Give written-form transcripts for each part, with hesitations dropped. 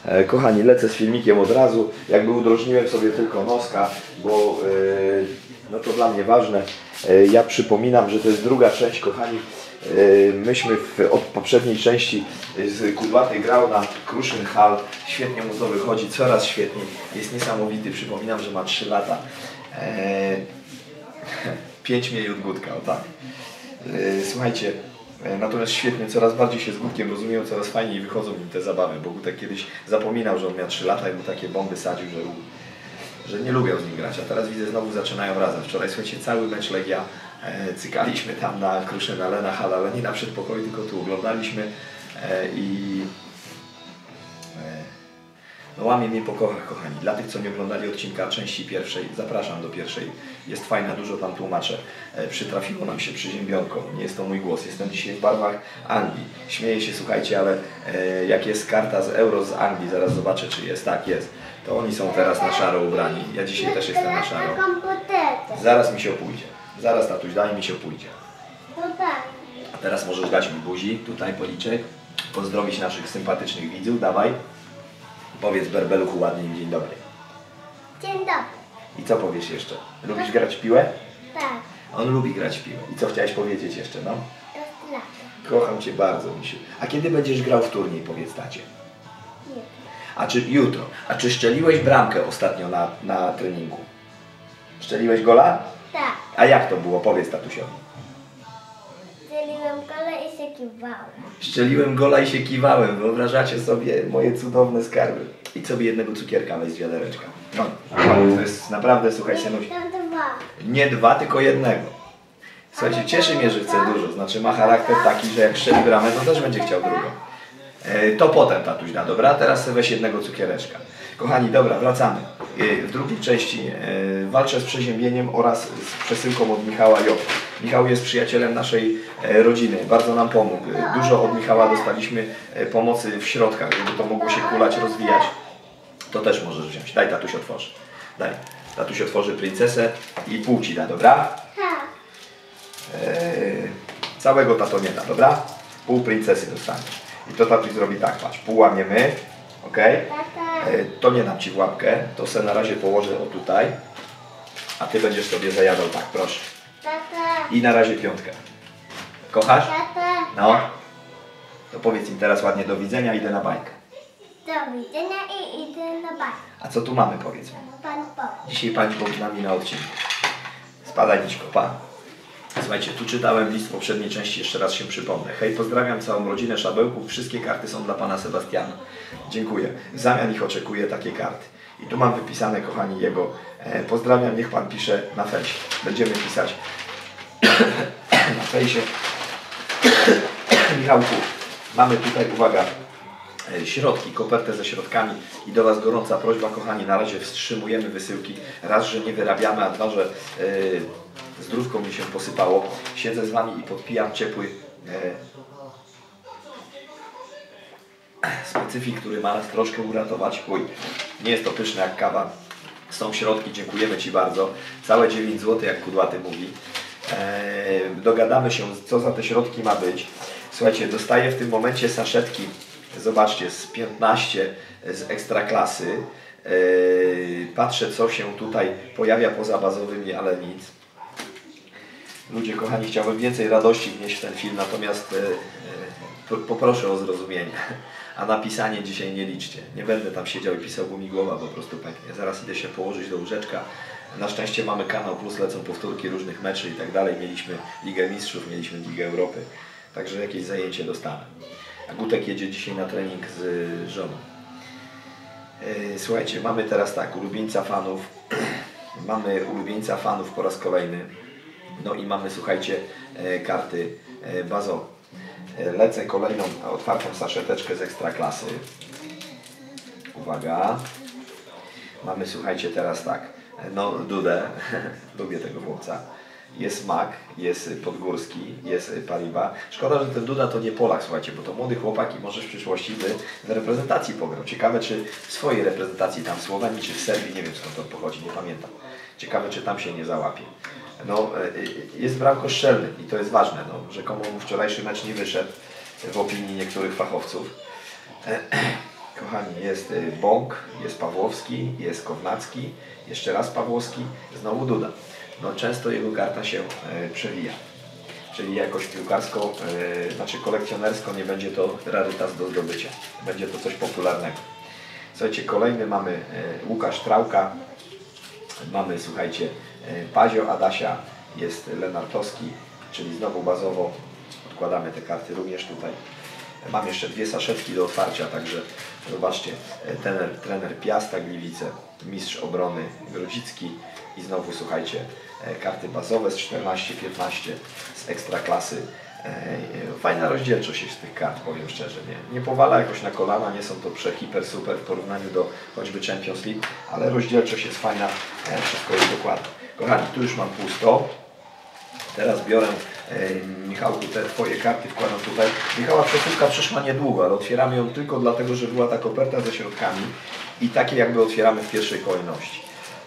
Kochani, lecę z filmikiem od razu. Jakby udrożniłem sobie tylko noska, bo no to dla mnie ważne. Ja przypominam, że to jest druga część, kochani. Myśmy od poprzedniej części z Kudłaty grał na Kruszyn Hall. Świetnie mu to wychodzi, coraz świetniej. Jest niesamowity. Przypominam, że ma 3 lata. 5 minut Gutka, o tak. Słuchajcie, natomiast świetnie, coraz bardziej się z Gutkiem rozumieją, coraz fajniej wychodzą mi te zabawy, bo Gutek kiedyś zapominał, że on miał 3 lata i mu takie bomby sadził, że nie lubią z nim grać, a teraz widzę, znowu zaczynają razem. Wczoraj, słuchajcie, cały mecz Legia cykaliśmy tam na Kruszyn, ale na hal, ale nie na przedpokoju, tylko tu oglądaliśmy i no łamie mnie po kochach, kochani. Dla tych, co nie oglądali odcinka części pierwszej, zapraszam do pierwszej. Jest fajna, dużo tam tłumaczę. Przytrafiło nam się przeziębionko. Nie jest to mój głos. Jestem dzisiaj w barwach Anglii. Śmieję się, słuchajcie, ale jak jest karta z Euro z Anglii, zaraz zobaczę, czy jest. Tak, jest. To oni są teraz na szaro ubrani. Ja dzisiaj też jestem na szaro. Zaraz mi się opójdzie. Zaraz, tatuś, daj mi się opójdzie. A teraz możesz dać mi buzi, tutaj policzek. Pozdrowić naszych sympatycznych widzów. Dawaj. Powiedz Berbeluchu ładnie dzień dobry. Dzień dobry. I co powiesz jeszcze? Lubisz grać w piłę? Tak. On lubi grać w piłę. I co chciałeś powiedzieć jeszcze, no? To lat. Kocham Cię bardzo, misiu. A kiedy będziesz grał w turniej, powiedz tacie? Nie. A czy jutro? A czy szczeliłeś bramkę ostatnio na treningu? Szczeliłeś gola? Tak. A jak to było? Powiedz tatusiowi. Strzeliłem kole i się kiwałem. Szczeliłem gola i się kiwałem. Wyobrażacie sobie moje cudowne skarby. I sobie jednego cukierka weź z wiadereczka. No, to jest naprawdę, słuchaj, synuś. Tam 2. Nie 2, tylko jednego. Słuchajcie, cieszy mnie, że chce dużo. Znaczy ma charakter taki, że jak strzeli bramę, to też będzie chciał drugą. To potem tatuś da, dobra? Teraz sobie weź jednego cukiereczka. Kochani, dobra, wracamy. W drugiej części walczę z przeziębieniem oraz z przesyłką od Michała Job. Michał jest przyjacielem naszej rodziny, bardzo nam pomógł. Dużo od Michała dostaliśmy pomocy w środkach, żeby to mogło się kulać, rozwijać. To też możesz wziąć. Daj, tatuś otworzy. Daj. Tatuś otworzy princesę i pół ci da, dobra? Tak. Całego tato nie da, dobra? Pół princesy dostaniesz. I to tatuś zrobi tak, patrz, pół łamiemy, ok? Tata. To nie dam ci w łapkę, to se na razie położę o tutaj, a ty będziesz sobie zajadał tak, proszę. Tata. I na razie 5. Kochasz? Tata. No. To powiedz im teraz ładnie do widzenia, idę na bajkę. Do widzenia i idę na bajkę. A co tu mamy, powiedz mi? Pan powie. Dzisiaj pani Bóg z nami na odcinku. Spadaj, Niczko, pa. Słuchajcie, tu czytałem list w poprzedniej części, jeszcze raz się przypomnę. Hej, pozdrawiam całą rodzinę Szabełków, wszystkie karty są dla pana Sebastiana. Dziękuję. W zamian ich oczekuję takie karty. I tu mam wypisane, kochani, jego pozdrawiam, niech pan pisze na fejsie. Będziemy pisać na fejsie. Michałku, mamy tutaj, uwaga, środki, kopertę ze środkami i do was gorąca prośba, kochani, na razie wstrzymujemy wysyłki. Raz, że nie wyrabiamy, a dwa, że zdrówko mi się posypało. Siedzę z wami i podpijam ciepły specyfik, który ma nas troszkę uratować. Uj, nie jest to pyszne jak kawa. Są środki, dziękujemy ci bardzo. Całe 9 zł, jak Kudłaty mówi. Dogadamy się, co za te środki ma być. Słuchajcie, dostaję w tym momencie saszetki. Zobaczcie, z 15 z Ekstraklasy. Patrzę, co się tutaj pojawia poza bazowymi, ale nic. Ludzie kochani, chciałbym więcej radości wnieść w ten film, natomiast poproszę o zrozumienie. A na pisanie dzisiaj nie liczcie. Nie będę tam siedział i pisał, bo mi głowa po prostu pęknie. Zaraz idę się położyć do łóżeczka. Na szczęście mamy Kanał Plus, lecą powtórki różnych meczy i tak dalej. Mieliśmy Ligę Mistrzów, mieliśmy Ligę Europy. Także jakieś zajęcie dostanę. A Gutek jedzie dzisiaj na trening z żoną. Słuchajcie, mamy teraz tak, ulubieńca fanów. Mamy ulubieńca fanów po raz kolejny. No i mamy, słuchajcie, karty bazowe. Lecę kolejną otwartą saszeteczkę z Ekstraklasy. Uwaga. Mamy, słuchajcie, teraz tak. No, Dudę. Lubię tego chłopca. Jest Mak, jest Podgórski, jest Paliba. Szkoda, że ten Duda to nie Polak, słuchajcie, bo to młody chłopak i może w przyszłości by w reprezentacji pograł. Ciekawe, czy w swojej reprezentacji tam w Słowenii, czy w Serbii, nie wiem skąd on pochodzi, nie pamiętam. Ciekawe, czy tam się nie załapie. No, jest bramkostrzelny i to jest ważne, no, rzekomo mu wczorajszy mecz nie wyszedł w opinii niektórych fachowców. Kochani, jest Bąk, jest Pawłowski, jest Kownacki, jeszcze raz Pawłowski, znowu Duda. No często jego karta się przewija. Czyli jakoś piłkarsko, znaczy kolekcjonersko nie będzie to rarytas do zdobycia. Będzie to coś popularnego. Słuchajcie, kolejny mamy Łukasz Trałka. Mamy, słuchajcie, Pazio Adasia, jest Lenartowski, czyli znowu bazowo odkładamy te karty również tutaj. Mam jeszcze dwie saszetki do otwarcia, także zobaczcie, trener Piasta Gliwice, mistrz obrony Grodzicki i znowu, słuchajcie, karty bazowe z 14-15 z ekstraklasy. Fajna rozdzielczość jest z tych kart, powiem szczerze. Nie powala jakoś na kolana, nie są to hiper super w porównaniu do choćby Champions League, ale rozdzielczość jest fajna, wszystko jest dokładne. Kochani, tu już mam pusto. Teraz biorę, Michałku, te Twoje karty wkładam tutaj. Michała przesyłka przyszła niedługo, ale otwieramy ją tylko dlatego, że była ta koperta ze środkami i takie jakby otwieramy w pierwszej kolejności.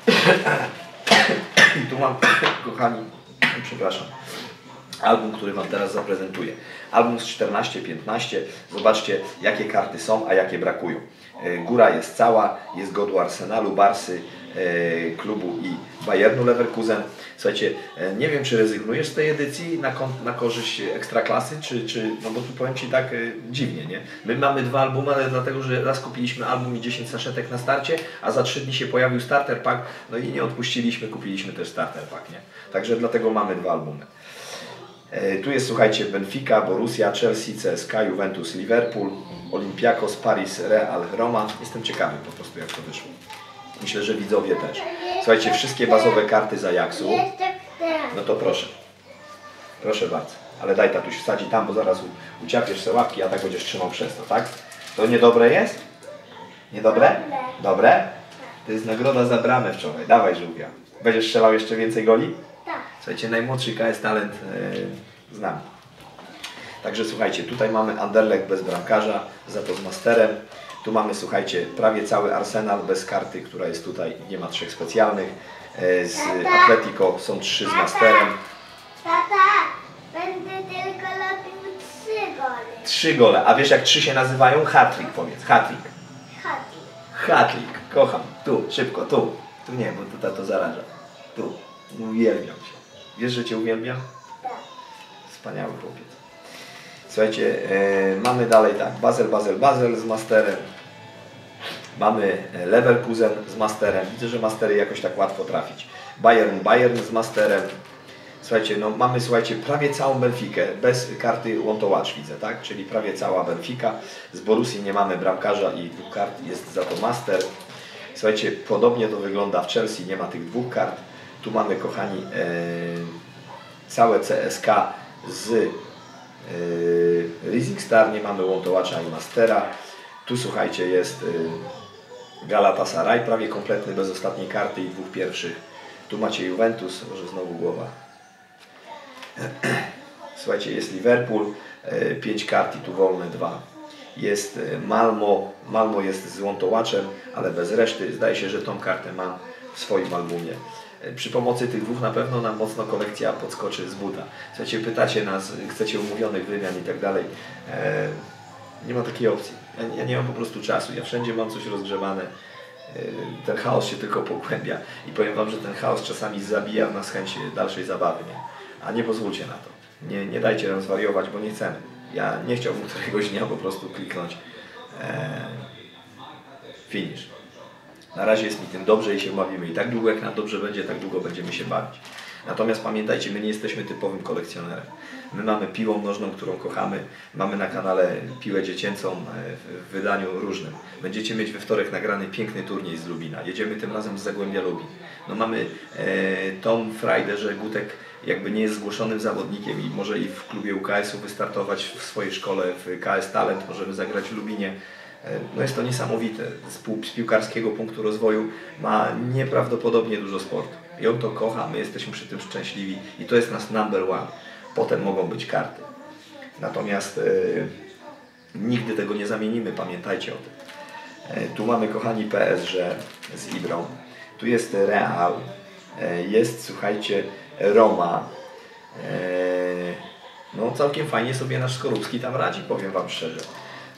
I tu mam, kochani, przepraszam, album, który Wam teraz zaprezentuję. Album z 14-15. Zobaczcie, jakie karty są, a jakie brakują. Góra jest cała, jest godło Arsenalu, Barsy, klubu i Bayernu Leverkusen. Słuchajcie, nie wiem, czy rezygnujesz z tej edycji na korzyść Ekstraklasy, no bo tu powiem Ci tak dziwnie, nie? My mamy dwa albumy, ale dlatego, że raz kupiliśmy album i 10 saszetek na starcie, a za 3 dni się pojawił starter pack, no i nie odpuściliśmy, kupiliśmy też starter pack, nie? Także dlatego mamy dwa albumy. Tu jest, słuchajcie, Benfica, Borussia, Chelsea, CSKA, Juventus, Liverpool, Olympiakos, Paris, Real, Roma. Jestem ciekawy po prostu, jak to wyszło. Myślę, że widzowie też. Słuchajcie, wszystkie bazowe karty z Ajaxu. No to proszę. Proszę bardzo. Ale daj, tatuś wsadzi tam, bo zaraz uciapiesz se łapki, a tak będziesz trzymał przez to, tak? To niedobre jest? Niedobre? Dobre? To jest nagroda za bramę wczoraj. Dawaj, żółwia. Będziesz strzelał jeszcze więcej goli? Słuchajcie, najmłodszy KS Talent z nami. Także słuchajcie, tutaj mamy Anderlecht bez bramkarza, za to z masterem. Tu mamy, słuchajcie, prawie cały Arsenal bez karty, która jest tutaj, nie ma 3 specjalnych. Z Atletico są 3 z masterem. Tata, będę tylko robił 3 gole. 3 gole. A wiesz, jak 3 się nazywają? Hat-trick, powiedz. Hat-trick. Hat-trick. Kocham. Tu, szybko, tu. Tu nie, bo tutaj to zaraża. Tu. Uwielbiam Cię. Wiesz, że Cię uwielbiam? Tak. Wspaniały chłopiec. Słuchajcie, mamy dalej tak, Basel z masterem. Mamy Leverkusen z masterem. Widzę, że mastery jakoś tak łatwo trafić. Bayern z masterem. Słuchajcie, no mamy, słuchajcie, prawie całą Benfikę, bez karty Łątowacz widzę, tak? Czyli prawie cała Benfica. Z Borussii nie mamy bramkarza i 2 kart, jest za to master. Słuchajcie, podobnie to wygląda w Chelsea, nie ma tych 2 kart. Tu mamy, kochani, całe CSKA z Rising Star, nie mamy Łątowacza i Mastera. Tu, słuchajcie, jest Galatasaray, prawie kompletny, bez ostatniej karty i 2 pierwszych. Tu macie Juventus, może znowu głowa. Słuchajcie, jest Liverpool, 5 kart i tu wolne 2. Jest Malmo jest z Łątołaczem, ale bez reszty. Zdaje się, że tą kartę mam w swoim albumie. Przy pomocy tych 2 na pewno nam mocno kolekcja podskoczy z buta. Słuchajcie, pytacie nas, chcecie umówionych wymian i tak dalej. Nie ma takiej opcji. Ja nie mam po prostu czasu. Ja wszędzie mam coś rozgrzewane. Ten chaos się tylko pogłębia. I powiem Wam, że ten chaos czasami zabija w nas chęć dalszej zabawy. Nie? A nie pozwólcie na to. Nie dajcie nam zwariować, bo nie chcemy. Ja nie chciałbym któregoś dnia po prostu kliknąć finish. Na razie jest mi tym dobrze i się bawimy. I tak długo jak nam dobrze będzie, tak długo będziemy się bawić. Natomiast pamiętajcie, my nie jesteśmy typowym kolekcjonerem. My mamy piłą nożną, którą kochamy. Mamy na kanale piłę dziecięcą w wydaniu różnym. Będziecie mieć we wtorek nagrany piękny turniej z Lubina. Jedziemy tym razem z Zagłębia Lubin. No mamy tą frajdę, że Gutek jakby nie jest zgłoszonym zawodnikiem i może i w klubie UKS-u wystartować w swojej szkole w KS Talent. Możemy zagrać w Lubinie. No jest to niesamowite. Z piłkarskiego punktu rozwoju ma nieprawdopodobnie dużo sportu. I on to kocha, my jesteśmy przy tym szczęśliwi i to jest nasz number one. Potem mogą być karty. Natomiast nigdy tego nie zamienimy, pamiętajcie o tym. Tu mamy, kochani, PSG z Ibrą. Tu jest Real. Jest, słuchajcie, Roma. No całkiem fajnie sobie nasz Skorupski tam radzi, powiem Wam szczerze.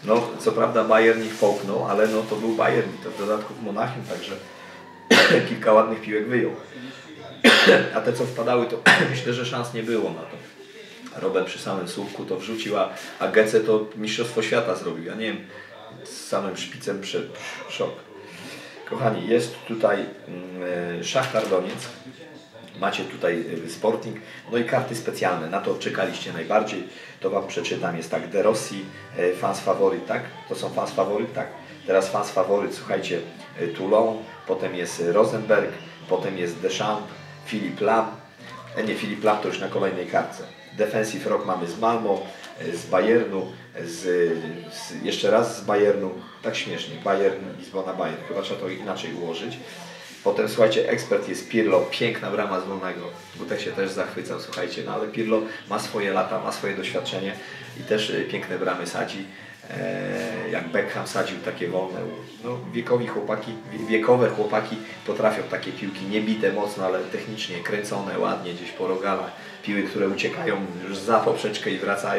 No, co prawda Bayern ich połknął, ale no to był Bayern i to w dodatku w Monachium, także kilka ładnych piłek wyjął. A te co wpadały, to myślę, że szans nie było na to. Robert przy samym słupku to wrzucił, a Gece to mistrzostwo świata zrobił. Ja nie wiem, z samym szpicem szok. Kochani, jest tutaj Szachtar Donieck. Macie tutaj Sporting, no i karty specjalne, na to czekaliście najbardziej, to Wam przeczytam, jest tak, De Rossi, fans faworyt, tak? To są fans faworyt, tak? Teraz fans faworyt, słuchajcie, Toulon, potem jest Rosenberg, potem jest Deschamps, Philippe Lam, nie, Philippe Lam to już na kolejnej kartce. Defensive Rock mamy z Malmo, z Bayernu, jeszcze raz z Bayernu, tak śmiesznie, Bayern, Lizbona, Bayern, chyba trzeba to inaczej ułożyć. Potem, słuchajcie, ekspert jest Pirlo, piękna brama z wolnego. Gutek się też zachwycał, słuchajcie, no ale Pirlo ma swoje lata, ma swoje doświadczenie i też piękne bramy sadzi. Jak Beckham sadził takie wolne. No, wiekowe chłopaki potrafią takie piłki, nie bite mocno, ale technicznie kręcone, ładnie gdzieś po rogalach. Piły, które uciekają już za poprzeczkę i wracają.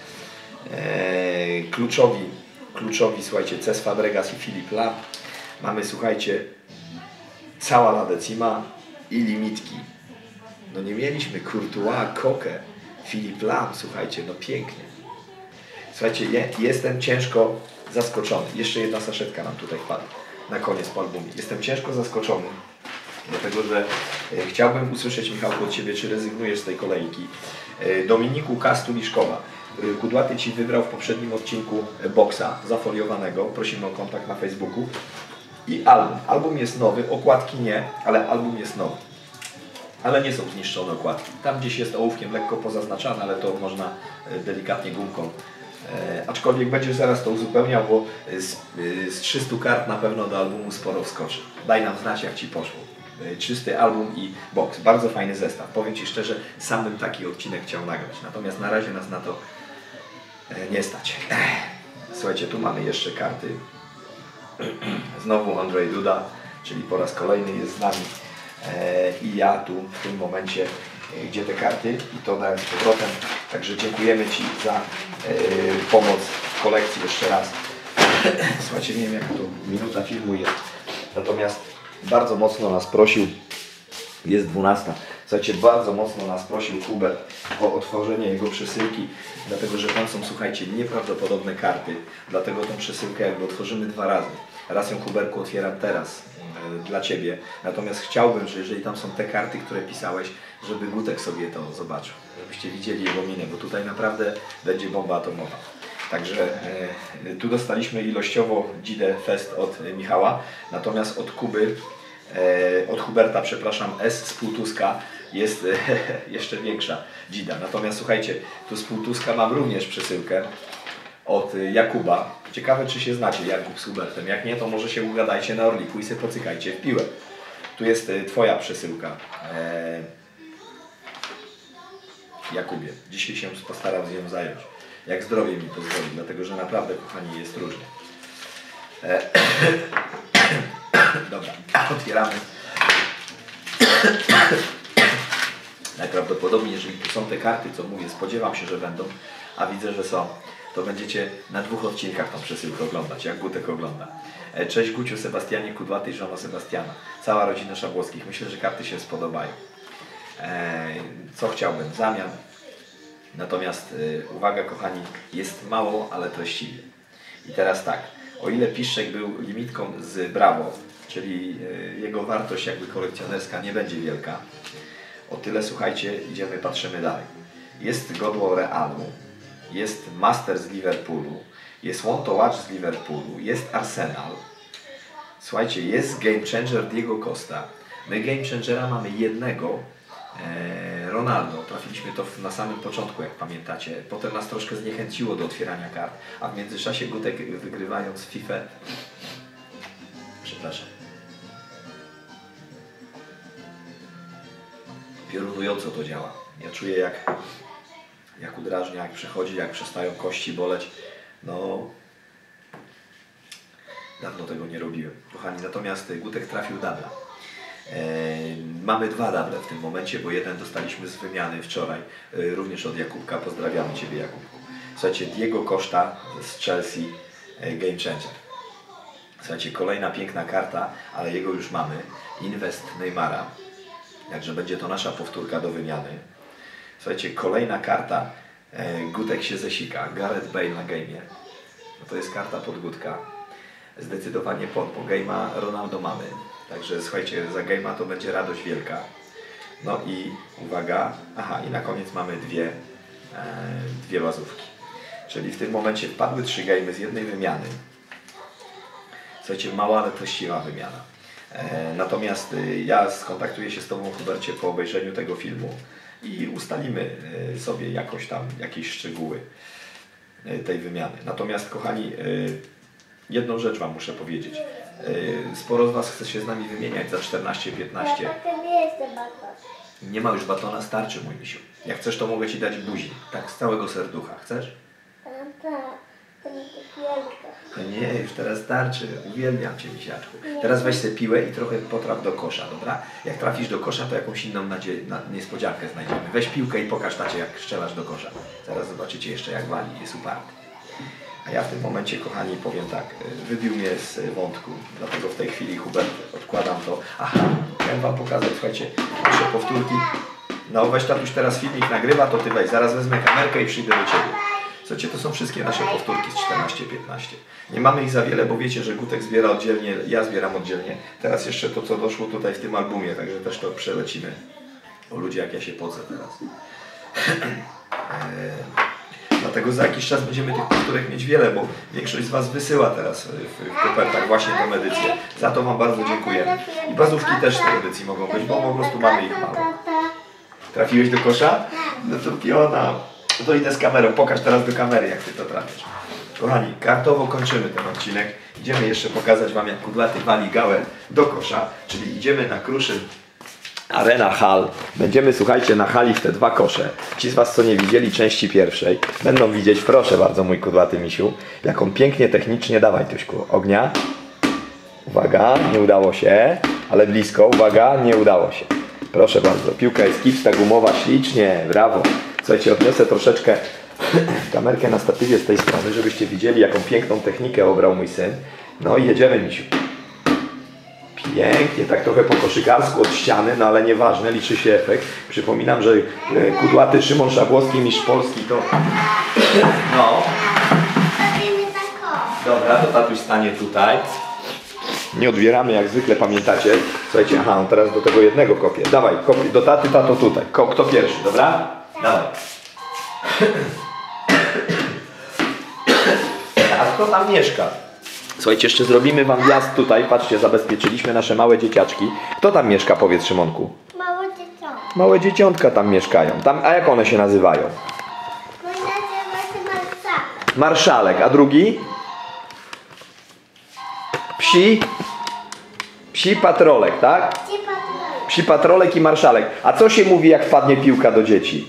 Kluczowi, słuchajcie, Cesc Fabregas i Philippe Lam. Mamy, słuchajcie, cała La Decima i limitki. No nie mieliśmy Courtois, Koke, Philippe Lam, słuchajcie, no pięknie. Słuchajcie, jestem ciężko zaskoczony. Jeszcze jedna saszetka nam tutaj wpadła na koniec po albumie. Jestem ciężko zaskoczony, dlatego że chciałbym usłyszeć, Michałku, od Ciebie, czy rezygnujesz z tej kolejki. Dominiku Kastuliszkowa. Kudłaty Ci wybrał w poprzednim odcinku boksa zafoliowanego. Prosimy o kontakt na Facebooku. I album. Album jest nowy, okładki nie, ale album jest nowy. Ale nie są zniszczone okładki. Tam gdzieś jest ołówkiem lekko pozaznaczane, ale to można delikatnie gumką. Aczkolwiek będziesz zaraz to uzupełniał, bo z 300 kart na pewno do albumu sporo wskoczy. Daj nam znać, jak Ci poszło. Czysty album i box. Bardzo fajny zestaw. Powiem Ci szczerze, sam bym taki odcinek chciał nagrać. Natomiast na razie nas na to nie stać. Słuchajcie, tu mamy jeszcze karty. Znowu Andrzej Duda, czyli po raz kolejny jest z nami. I ja tu w tym momencie, gdzie te karty, i to dałem z powrotem. Także dziękujemy Ci za pomoc w kolekcji jeszcze raz. Słuchajcie, nie wiem, jak to minuta filmu jest. Natomiast bardzo mocno nas prosił, jest 12. Słuchajcie, bardzo mocno nas prosił Hubert o otworzenie jego przesyłki, dlatego że tam są, słuchajcie, nieprawdopodobne karty. Dlatego tą przesyłkę jakby otworzymy 2 razy. Raz ją, Huberku, otwieram teraz dla Ciebie. Natomiast chciałbym, że jeżeli tam są te karty, które pisałeś, żeby Gutek sobie to zobaczył. Żebyście widzieli jego minę, bo tutaj naprawdę będzie bomba atomowa. Także tu dostaliśmy ilościowo Dzidę Fest od Michała, natomiast od Kuby, od Huberta, przepraszam, S z Półtuska jest jeszcze większa dzida. Natomiast słuchajcie, tu z Półtuska mam również przesyłkę od Jakuba. Ciekawe, czy się znacie, Jakub z Hubertem. Jak nie, to może się ugadajcie na Orliku i sobie pocykajcie w piłę. Tu jest Twoja przesyłka. Jakubie, dzisiaj się postaram z nią zająć. Jak zdrowie mi pozwoli, dlatego że naprawdę, kochani, jest różnie. Dobra, otwieramy. Najprawdopodobniej, jeżeli tu są te karty, co mówię, spodziewam się, że będą, a widzę, że są, to będziecie na 2 odcinkach tą przesyłkę oglądać, jak Gutek ogląda. Cześć Guciu, Sebastianie, Kudłaty i żona Sebastiana. Cała rodzina Szabłowskich. Myślę, że karty się spodobają. Co chciałbym? Zamian. Natomiast uwaga, kochani, jest mało, ale treściwie. I teraz tak, o ile Piszczek był limitką z Brawo, czyli jego wartość jakby kolekcjonerska nie będzie wielka, o tyle, słuchajcie, idziemy, patrzymy dalej. Jest Godło Realu, jest Master z Liverpoolu, jest Want to Watch z Liverpoolu, jest Arsenal. Słuchajcie, jest Game Changer Diego Costa. My Game Changera mamy jednego, Ronaldo. Trafiliśmy to na samym początku, jak pamiętacie. Potem nas troszkę zniechęciło do otwierania kart, a w międzyczasie Gutek, wygrywając FIFA, przepraszam, piorunująco to działa. Ja czuję, jak udrażnia, jak przechodzi, jak przestają kości boleć. No, dawno tego nie robiłem, kochani. Natomiast Gutek trafił dubla. Mamy 2 duble w tym momencie, bo jeden dostaliśmy z wymiany wczoraj, również od Jakubka. Pozdrawiamy Ciebie, Jakubku. Słuchajcie, Diego Costa z Chelsea, Game Changer. Słuchajcie, kolejna piękna karta, ale jego już mamy. Invest Neymara. Także będzie to nasza powtórka do wymiany. Słuchajcie, kolejna karta. Gutek się zesika. Gareth Bale na game'ie. No to jest karta podgódka. Zdecydowanie pod, bo game'a Ronaldo mamy. Także słuchajcie, za game'a to będzie radość wielka. No i uwaga, aha, i na koniec mamy dwie bazówki. Czyli w tym momencie wpadły 3 game'y z jednej wymiany. Słuchajcie, mała, ale treściwa wymiana. Natomiast ja skontaktuję się z Tobą, Hubercie, po obejrzeniu tego filmu i ustalimy sobie jakoś tam jakieś szczegóły tej wymiany. Natomiast, kochani, jedną rzecz Wam muszę powiedzieć. Sporo z Was chce się z nami wymieniać za 14-15. Ja potem nie jestem baton. Nie ma już batona, starczy, mój misiu. Jak chcesz, to mogę Ci dać buzi. Tak, z całego serducha. Chcesz? Tak, to jest piękne. No nie, już teraz starczy. Uwielbiam Cię, misiaczku. Teraz weź sobie piłę i trochę potraf do kosza, dobra? Jak trafisz do kosza, to jakąś inną niespodziankę znajdziemy. Weź piłkę i pokaż tacie, jak strzelasz do kosza. Zaraz zobaczycie jeszcze, jak wali. Jest uparty. A ja w tym momencie, kochani, powiem tak. Wybił mnie z wątku. Dlatego w tej chwili, Hubert, odkładam to. Aha, chciałem Wam pokazać, słuchajcie, nasze powtórki. No, weź tatuś teraz filmik nagrywa, to Ty weź. Zaraz wezmę kamerkę i przyjdę do Ciebie. Słuchajcie, to są wszystkie nasze powtórki z 14-15. Nie mamy ich za wiele, bo wiecie, że Gutek zbiera oddzielnie, ja zbieram oddzielnie. Teraz jeszcze to, co doszło tutaj w tym albumie, także też to przelecimy. O ludzie, jak ja się podzę teraz. Dlatego za jakiś czas będziemy tych powtórek mieć wiele, bo większość z Was wysyła teraz w kopertach właśnie tę edycję. Za to Wam bardzo dziękujemy. I bazówki też w tej edycji mogą być, bo po prostu mamy ich mało. Trafiłeś do kosza? No to piona. No to idę z kamerą. Pokaż teraz do kamery, jak Ty to trafisz. Kochani, kartowo kończymy ten odcinek. Idziemy jeszcze pokazać Wam, jak kudlaty wali gałę do kosza. Czyli idziemy na Kruszyn Arena Hall. Będziemy, słuchajcie, na hali w te 2 kosze. Ci z Was, co nie widzieli części pierwszej, będą widzieć, proszę bardzo, mój kudłaty misiu, jaką pięknie technicznie, dawaj Tuśku, ognia. Uwaga, nie udało się, ale blisko, uwaga, nie udało się. Proszę bardzo, piłka jest kipsta, gumowa, ślicznie, brawo. Słuchajcie, odniosę troszeczkę kamerkę na statywie z tej strony, żebyście widzieli, jaką piękną technikę obrał mój syn. No i jedziemy, misiu. Pięknie, tak trochę po koszykarsku od ściany, no ale nieważne, liczy się efekt. Przypominam, że kudłaty Szymon Szabłowski, mistrz Polski, to... No. Dobra, to tatuś stanie tutaj. Nie odbieramy jak zwykle, pamiętacie. Słuchajcie, aha, on teraz do tego jednego kopie. Dawaj, kopie do taty, tato tutaj. Kto pierwszy, dobra? Dawaj. A kto tam mieszka? Słuchajcie, jeszcze zrobimy Wam wjazd tutaj. Patrzcie, zabezpieczyliśmy nasze małe dzieciaczki. Kto tam mieszka, powiedz Szymonku? Małe dzieciątko. Małe dzieciątka tam mieszkają. A jak one się nazywają? Mój nazywa się Marszałek. Marszałek, a drugi? Psi patrolek, tak? Ci patrole. Psi patrolek i marszałek. A co się mówi, jak wpadnie piłka do dzieci?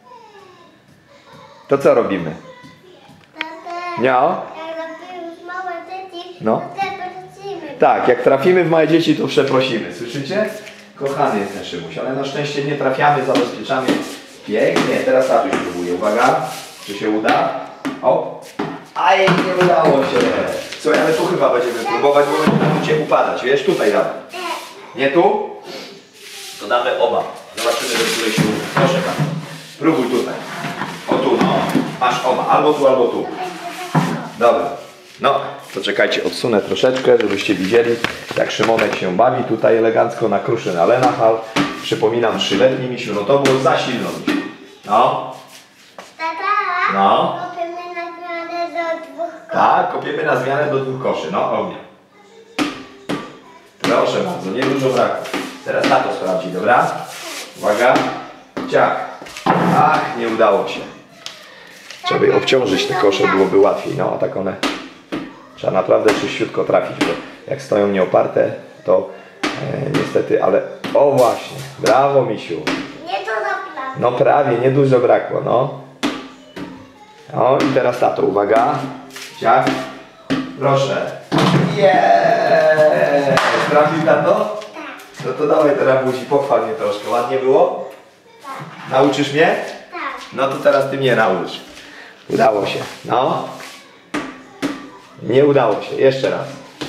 To co robimy? Tata, Nie? jak robimy małe dzieci, No. to te prosimy. Tak, jak trafimy w małe dzieci, to przeprosimy. Słyszycie? Kochany jest ten Szymuś, ale na szczęście nie trafiamy, zabezpieczamy. Pięknie, teraz tatuś próbuje. Uwaga, czy się uda? O! Aj, nie udało się. Słuchaj, ale tu chyba będziemy próbować, bo będzie na Cię upadać. Wiesz, tutaj damy. Nie tu? To damy oba. Zobaczymy, do której się uda. Proszę bardzo. Próbuj tutaj. O tu, no. Masz oba. Albo tu, albo tu. Dobra. No, to czekajcie, odsunę troszeczkę, żebyście widzieli, jak Szymonek się bawi tutaj elegancko na Kruszyn Arena Hall. Przypominam, 3-letni misiu, no to było za silno, misiu. No. Tata, No. kopiemy na zmianę do 2 koła. Tak, kopiemy na zmianę do 2 koszy. No, ognia. Proszę bardzo, nie dużo braku. Teraz tato sprawdzi, dobra? Uwaga. Ciach. Ach, nie udało się. Trzeba by obciążyć te kosze, byłoby łatwiej. No, a tak one... Trzeba naprawdę czyściutko trafić, bo jak stoją nieoparte, to niestety, ale... O właśnie, brawo misiu. Nie to naprawdę. No prawie, niedużo brakło, no. O i teraz tato, uwaga. Ciach. Proszę. Jeee! Trafił tato? Tak. No to dawaj teraz buzi, pochwal mnie troszkę. Ładnie było? Tak. Nauczysz mnie? Tak. No to teraz ty mnie nauczysz. Udało się. No. Nie udało się. Jeszcze raz.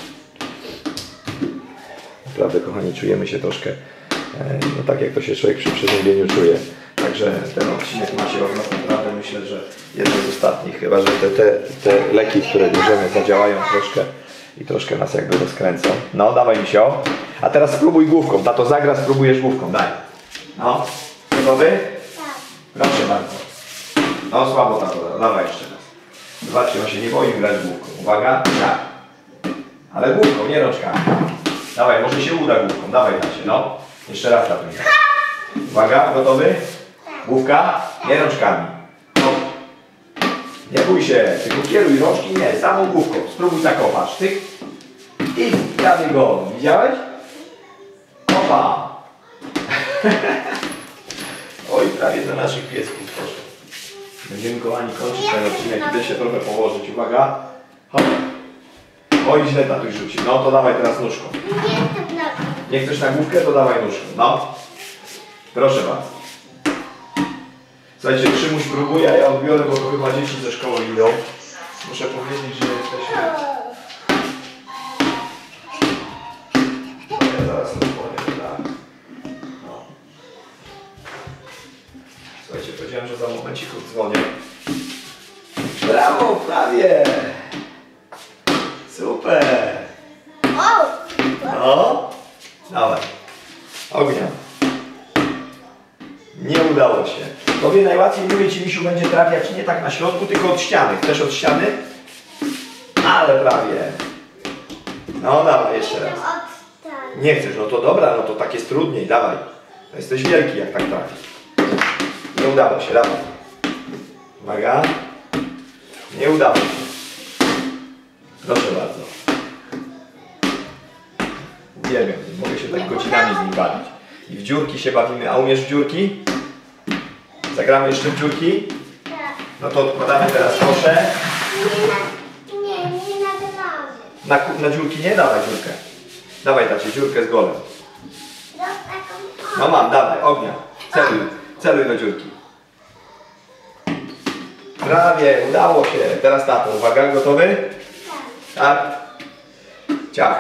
Naprawdę, kochani, czujemy się troszkę no tak, jak to się człowiek przy przeziębieniu czuje. Także ten odcinek macie od nas naprawdę, myślę, że jeden z ostatnich, chyba że te leki, które bierzemy, zadziałają troszkę i troszkę nas jakby rozkręcą. No, dawaj, Misio. A teraz spróbuj główką. Tato zagra, spróbujesz główką. Daj. No. Gotowy? Tak. Proszę bardzo. No, słabo, tato. Dawaj jeszcze raz. Zobaczcie, on się nie boi grać główką. Uwaga. Tak. Ale główką, nie rączkami. Dawaj, może się uda główką. Dawaj, tacie. No. Jeszcze raz, tato. Uwaga, gotowy? Główka? Nie rączkami. No. Nie bój się, tylko kieruj rączki, nie, samą główką. Spróbuj zakopać. Tyk. I prawie go. Widziałeś? Opa! Oj, prawie do naszych piesków poszło. Będziemy, kochani, kończyć ten odcinek. Idę się trochę położyć. Uwaga. Hop. Oj, źle tatuś rzuci. No to dawaj teraz nóżką. Nie chcesz na główkę, to dawaj nóżką. No. Proszę bardzo. Słuchajcie, Krzymuś próbuje, a ja odbiorę, bo to chyba dzieci ze szkoły idą. Muszę powiedzieć, że jesteśmy... Ja zaraz to powiem, tak. No. Słuchajcie, powiedziałem, że za momencik dzwonię. Brawo, prawie! Super! No, dawaj. Ognia. Nie udało się. Tobie najłatwiej, mówię Ci, Misiu, będzie trafiać nie tak na środku, tylko od ściany. Chcesz od ściany? Ale prawie. No dawaj, jeszcze raz. Nie chcesz, no to dobra, no to tak jest trudniej, dawaj. To jesteś wielki, jak tak trafisz. Nie udało się, dawaj. Uwaga. Nie udało się. Proszę bardzo. Uwielbiam, mogę się tak godzinami z nim bawić. I w dziurki się bawimy. A umiesz w dziurki? Zagramy jeszcze w dziurki? Tak. No to odkładamy teraz koszę. Nie nagramy. Na dziurki nie? Dawaj dziurkę. Dawaj, tacie, dziurkę z golem. No mam, dawaj, ognia. Celuj, celuj do dziurki. Prawie, udało się. Teraz tato, uwaga, gotowy? Tak. Ciach.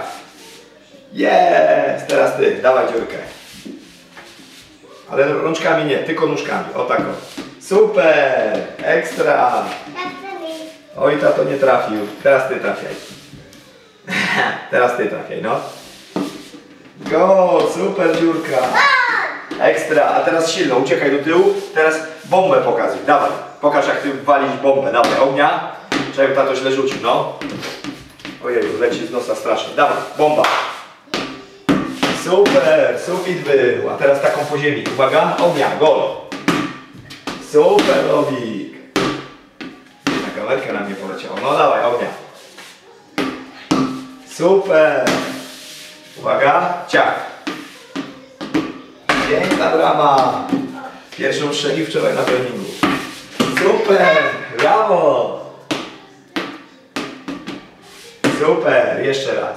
Jest! Teraz ty, dawaj dziurkę. Ale rączkami nie, tylko nóżkami. O tak o. Super! Ekstra! Oj, tato nie trafił. Teraz ty trafiaj. Teraz ty trafiaj, no. Go! Super dziurka! Ekstra! A teraz silno, uciekaj do tyłu. Teraz bombę pokazuj. Dawaj. Pokaż, jak ty walisz bombę. Dawaj, ognia. Czekaj, tato źle rzucił, no. Ojej, leci z nosa strasznie. Dawaj, bomba. Super, sufit był. A teraz taką po ziemi. Uwaga, ognia, gol. Super, Robik. Na kamerkę na mnie poleciało. No dawaj, ognia. Super. Uwaga, ciach. Piękna brama. Pierwszą strzelił wczoraj na treningu. Super, brawo. Super, jeszcze raz.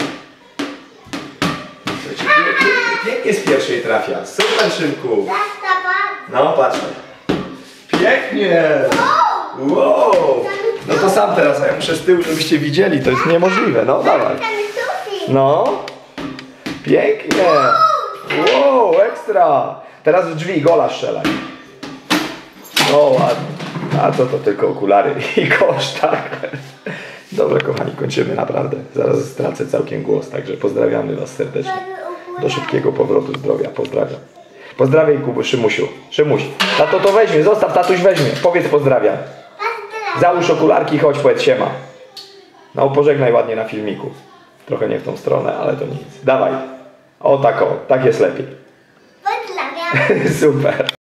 Pięknie z pierwszej trafia. Super, Szymku. No, patrzę. Pięknie. Wow. No to sam teraz, a ja muszę z tyłu, żebyście widzieli. To jest niemożliwe. No, dawaj. No. Pięknie. Wow, ekstra. Teraz w drzwi gola strzelaj. No ładnie. A to tylko okulary i kosz, tak. Dobra, kochani, kończymy naprawdę. Zaraz stracę całkiem głos, także pozdrawiamy Was serdecznie. Do szybkiego powrotu zdrowia. Pozdrawiam. Pozdrawiaj, Kubu, Szymusiu. Szymuś. Tato to weźmie, zostaw, tatuś weźmie. Powiedz pozdrawiam. Załóż okularki i chodź, powiedz siema. No, pożegnaj ładnie na filmiku. Trochę nie w tą stronę, ale to nic. Dawaj. O tak jest lepiej. Pozdrawiam. Super.